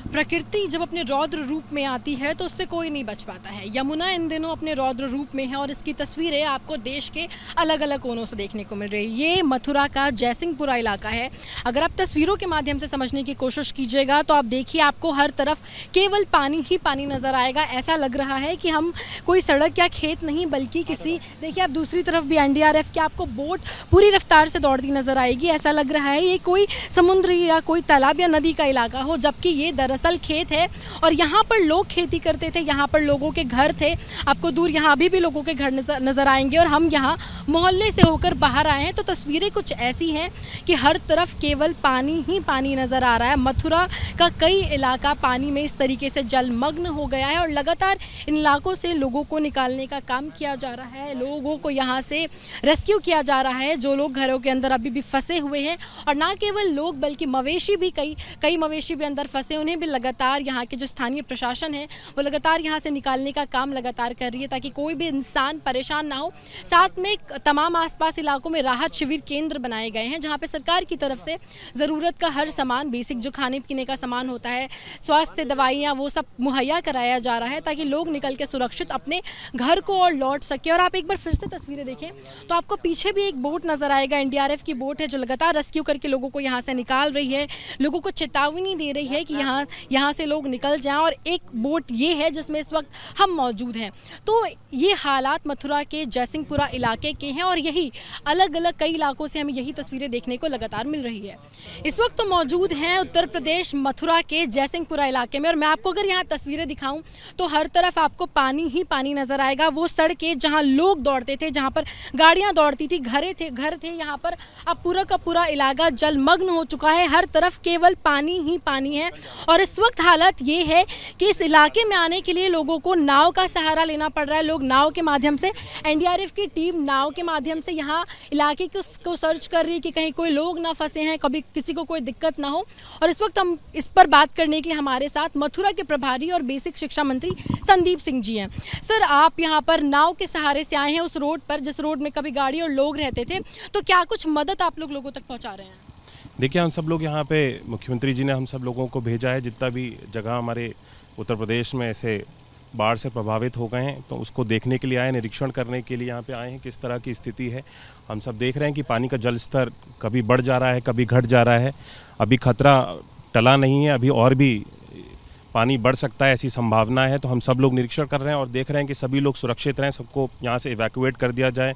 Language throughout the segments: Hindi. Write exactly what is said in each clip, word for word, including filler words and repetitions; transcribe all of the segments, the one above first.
प्रकृति जब अपने रौद्र रूप में आती है तो उससे कोई नहीं बच पाता है। यमुना इन दिनों अपने रौद्र रूप में है और इसकी तस्वीरें आपको देश के अलग अलग कोनों से देखने को मिल रही है। ये मथुरा का जयसिंहपुरा इलाका है। अगर आप तस्वीरों के माध्यम से समझने की कोशिश कीजिएगा तो आप देखिए, आपको हर तरफ केवल पानी ही पानी नज़र आएगा। ऐसा लग रहा है कि हम कोई सड़क या खेत नहीं बल्कि किसी, देखिए आप दूसरी तरफ भी एन डी आर एफ की आपको बोट पूरी रफ्तार से दौड़ती नज़र आएगी। ऐसा लग रहा है ये कोई समुद्र या कोई तालाब या नदी का इलाका हो, जबकि ये दरअसल खेत है और यहाँ पर लोग खेती करते थे। यहाँ पर लोगों के घर थे। आपको दूर यहाँ अभी भी लोगों के घर नजर नजर आएंगे और हम यहाँ मोहल्ले से होकर बाहर आए हैं तो तस्वीरें कुछ ऐसी हैं कि हर तरफ केवल पानी ही पानी नजर आ रहा है। मथुरा का कई इलाका पानी में इस तरीके से जलमग्न हो गया है और लगातार इन इलाकों से लोगों को निकालने का काम किया जा रहा है। लोगों को यहाँ से रेस्क्यू किया जा रहा है, जो लोग घरों के अंदर अभी भी फंसे हुए हैं। और ना केवल लोग बल्कि मवेशी भी, कई कई मवेशी भी अंदर फंसे, उन्हें भी लगातार यहाँ के जो स्थानीय प्रशासन है वो लगातार यहाँ से निकालने का काम लगातार कर रही है ताकि कोई भी इंसान परेशान ना हो। साथ में तमाम आसपास इलाकों में राहत शिविर केंद्र बनाए गए हैं जहाँ पे सरकार की तरफ से ज़रूरत का हर सामान, बेसिक जो खाने पीने का सामान होता है, स्वास्थ्य दवाइयाँ, वो सब मुहैया कराया जा रहा है ताकि लोग निकल के सुरक्षित अपने घर को और लौट सके। और आप एक बार फिर से तस्वीरें देखें तो आपको पीछे भी एक बोट नजर आएगा। एन डी आर एफ की बोट है जो लगातार रेस्क्यू करके लोगों को यहाँ से निकाल रही है, लोगों को चेतावनी दे रही है कि यहाँ यहाँ से लोग निकल जाएं। और एक बोट ये है जिसमें इस वक्त हम मौजूद हैं। तो ये हालात मथुरा के जयसिंहपुरा इलाके के हैं और यही अलग अलग कई इलाकों से हमें यही तस्वीरें देखने को लगातार मिल रही है। इस वक्त तो मौजूद हैं उत्तर प्रदेश मथुरा के जयसिंहपुरा इलाके में और मैं आपको अगर यहाँ तस्वीरें दिखाऊं तो हर तरफ आपको पानी ही पानी नजर आएगा। वो सड़कें जहाँ लोग दौड़ते थे, जहाँ पर गाड़ियाँ दौड़ती थी, घरे थे घर थे, यहाँ पर अब पूरा का पूरा इलाका जलमग्न हो चुका है। हर तरफ केवल पानी ही पानी है और इस वक्त हालत ये है कि इस इलाके में आने के लिए लोगों को नाव का सहारा लेना पड़ रहा है। लोग नाव के माध्यम से, एन डी आर एफ की टीम नाव के माध्यम से यहाँ इलाके को सर्च कर रही है कि कहीं कोई लोग ना फंसे हैं, कभी किसी को कोई दिक्कत ना हो। और इस वक्त हम इस पर बात करने के लिए हमारे साथ मथुरा के प्रभारी और बेसिक शिक्षा मंत्री संदीप सिंह जी हैं। सर, आप यहाँ पर नाव के सहारे से आए हैं उस रोड पर जिस रोड में कभी गाड़ी और लोग रहते थे, तो क्या कुछ मदद आप लोग लोगों तक पहुँचा रहे हैं? देखिए, हम सब लोग यहाँ पे, मुख्यमंत्री जी ने हम सब लोगों को भेजा है, जितना भी जगह हमारे उत्तर प्रदेश में ऐसे बाढ़ से प्रभावित हो गए हैं तो उसको देखने के लिए आए, निरीक्षण करने के लिए यहाँ पे आए हैं किस तरह की स्थिति है। हम सब देख रहे हैं कि पानी का जल स्तर कभी बढ़ जा रहा है, कभी घट जा रहा है। अभी खतरा टला नहीं है, अभी और भी पानी बढ़ सकता है, ऐसी संभावना है। तो हम सब लोग निरीक्षण कर रहे हैं और देख रहे हैं कि सभी लोग सुरक्षित रहें, सबको यहाँ से इवैक्यूएट कर दिया जाए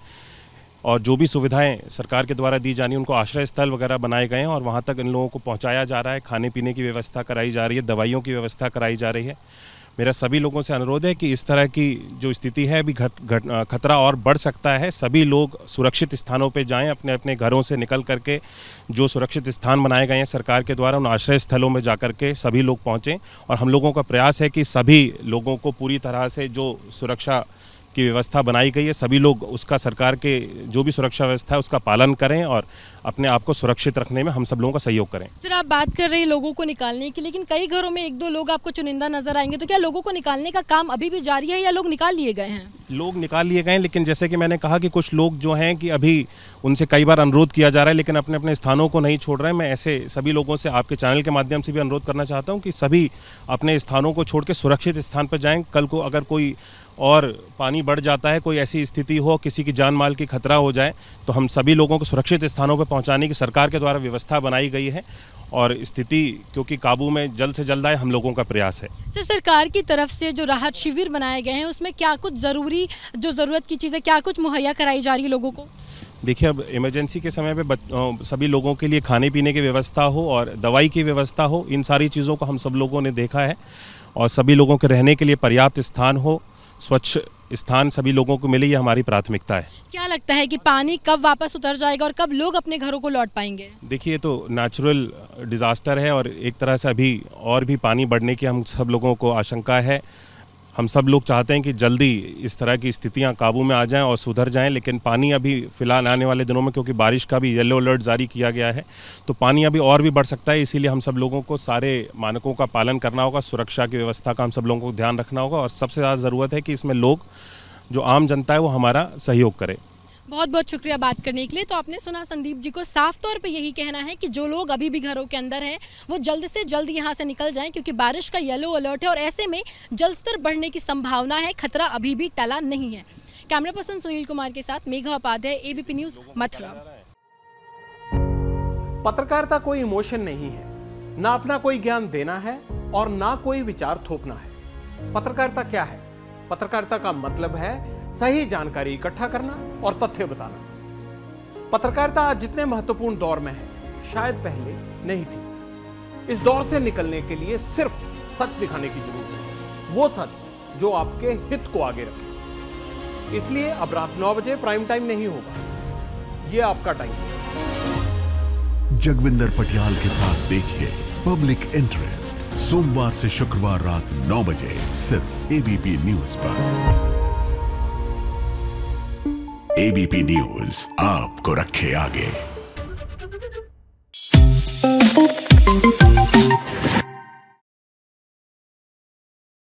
और जो भी सुविधाएं सरकार के द्वारा दी जानी, उनको आश्रय स्थल वगैरह बनाए गए हैं और वहाँ तक इन लोगों को पहुँचाया जा रहा है। खाने पीने की व्यवस्था कराई जा रही है, दवाइयों की व्यवस्था कराई जा रही है। मेरा सभी लोगों से अनुरोध है कि इस तरह की जो स्थिति है अभी घट घट खतरा और बढ़ सकता है। सभी लोग सुरक्षित स्थानों पे जाएं, अपने अपने घरों से निकल करके जो सुरक्षित स्थान बनाए गए हैं सरकार के द्वारा, उन आश्रय स्थलों में जा करके सभी लोग पहुँचें। और हम लोगों का प्रयास है कि सभी लोगों को पूरी तरह से जो सुरक्षा की व्यवस्था बनाई गई है, सभी लोग उसका, सरकार के जो भी सुरक्षा व्यवस्था है उसका पालन करें और अपने आप को सुरक्षित रखने में हम सब लोगों का सहयोग करें। सर, आप बात कर रहे हैं लोगों को निकालने की, लेकिन कई घरों में एक दो लोग आपको चुनिंदा नजर आएंगे, तो क्या लोगों को निकालने का काम अभी भी जारी है या लोग निकाल लिए गए हैं? लोग निकाल लिए गए हैं, लेकिन जैसे कि मैंने कहा कि कुछ लोग जो हैं कि अभी उनसे कई बार अनुरोध किया जा रहा है लेकिन अपने अपने स्थानों को नहीं छोड़ रहे हैं। मैं ऐसे सभी लोगों से आपके चैनल के माध्यम से भी अनुरोध करना चाहता हूं कि सभी अपने स्थानों को छोड़ के सुरक्षित स्थान पर जाएं। कल को अगर कोई और पानी बढ़ जाता है, कोई ऐसी स्थिति हो, किसी की जान माल की खतरा हो जाए, तो हम सभी लोगों को सुरक्षित स्थानों पर पहुंचाने की सरकार के द्वारा व्यवस्था बनाई गई है और स्थिति क्योंकि काबू में जल्द से जल्द आए, हम लोगों का प्रयास है। सर, सरकार की तरफ से जो राहत शिविर बनाए गए हैं उसमें क्या कुछ ज़रूरी, जो ज़रूरत की चीज़ें, क्या कुछ मुहैया कराई जा रही है लोगों को? देखिए, अब इमरजेंसी के समय पे सभी लोगों के लिए खाने पीने की व्यवस्था हो और दवाई की व्यवस्था हो, इन सारी चीज़ों को हम सब लोगों ने देखा है। और सभी लोगों के रहने के लिए पर्याप्त स्थान हो, स्वच्छ स्थान सभी लोगों को मिले, ये हमारी प्राथमिकता है। क्या लगता है कि पानी कब वापस उतर जाएगा और कब लोग अपने घरों को लौट पाएंगे? देखिए, तो नेचुरल डिज़ास्टर है और एक तरह से अभी और भी पानी बढ़ने की हम सब लोगों को आशंका है। हम सब लोग चाहते हैं कि जल्दी इस तरह की स्थितियां काबू में आ जाएं और सुधर जाएं, लेकिन पानी अभी फिलहाल आने वाले दिनों में, क्योंकि बारिश का भी येलो अलर्ट जारी किया गया है, तो पानी अभी और भी बढ़ सकता है। इसीलिए हम सब लोगों को सारे मानकों का पालन करना होगा, सुरक्षा की व्यवस्था का हम सब लोगों को ध्यान रखना होगा और सबसे ज़्यादा ज़रूरत है कि इसमें लोग, जो आम जनता है, वो हमारा सहयोग करे। बहुत बहुत शुक्रिया बात करने के लिए। तो आपने सुना संदीप जी को, साफ तौर पे यही कहना है कि जो लोग अभी भी घरों के अंदर हैं वो जल्द से जल्द यहाँ से निकल जाएं, क्योंकि बारिश का येलो अलर्ट है और ऐसे में जलस्तर बढ़ने की संभावना है, खतरा अभी भी टला नहीं है। कैमरा पर्सन सुनील कुमार के साथ मेघा उपाध्याय, एबीपी न्यूज, मथुरा। पत्रकारिता कोई इमोशन नहीं है, ना अपना कोई ज्ञान देना है और ना कोई विचार थोपना है। पत्रकारिता क्या है? पत्रकारिता का मतलब है सही जानकारी इकट्ठा करना और तथ्य बताना। पत्रकारिता आज जितने महत्वपूर्ण दौर में है, शायद पहले नहीं थी। इस दौर से निकलने के लिए सिर्फ सच दिखाने की जरूरत है, वो सच जो आपके हित को आगे रखे। इसलिए अब रात नौ बजे प्राइम टाइम नहीं होगा, ये आपका टाइम है। जगविंदर पटियाल के साथ देखिए पब्लिक इंटरेस्ट, सोमवार से शुक्रवार रात नौ बजे सिर्फ एबीपी न्यूज पर। एबीपी न्यूज आपको रखे आगे।